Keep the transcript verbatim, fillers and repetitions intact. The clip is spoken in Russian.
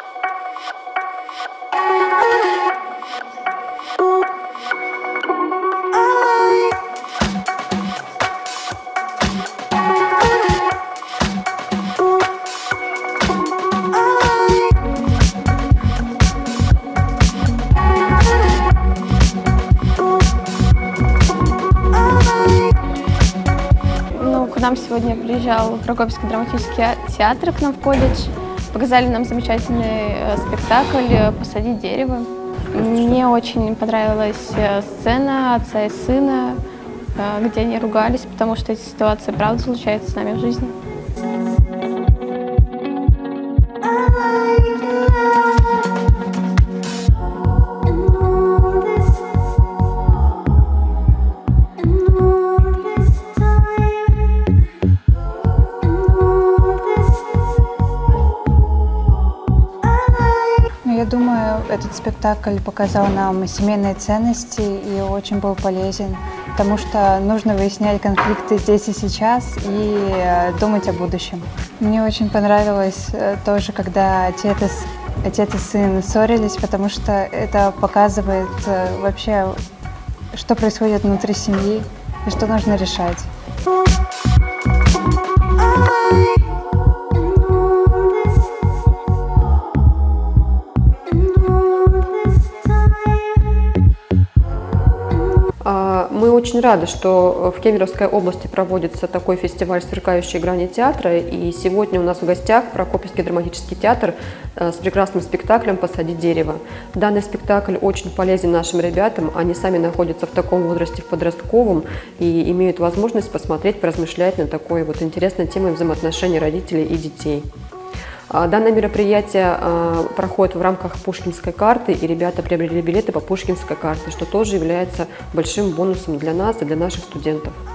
К нам сегодня приезжал Прокопьевский драматический театр к нам в колледж. Показали нам замечательный спектакль «Посадить дерево». Мне очень понравилась сцена отца и сына, где они ругались, потому что эти ситуации правда случаются с нами в жизни. Я думаю, этот спектакль показал нам семейные ценности и очень был полезен, потому что нужно выяснять конфликты здесь и сейчас и думать о будущем. Мне очень понравилось тоже, когда отец, отец и сын ссорились, потому что это показывает вообще, что происходит внутри семьи и что нужно решать. Мы очень рады, что в Кемеровской области проводится такой фестиваль «Сверкающие грани театра». И сегодня у нас в гостях Прокопьевский драматический театр с прекрасным спектаклем «Посадить дерево». Данный спектакль очень полезен нашим ребятам. Они сами находятся в таком возрасте, в подростковом, и имеют возможность посмотреть, поразмышлять над такой вот интересной темой взаимоотношений родителей и детей. Данное мероприятие проходит в рамках Пушкинской карты, и ребята приобрели билеты по Пушкинской карте, что тоже является большим бонусом для нас и для наших студентов.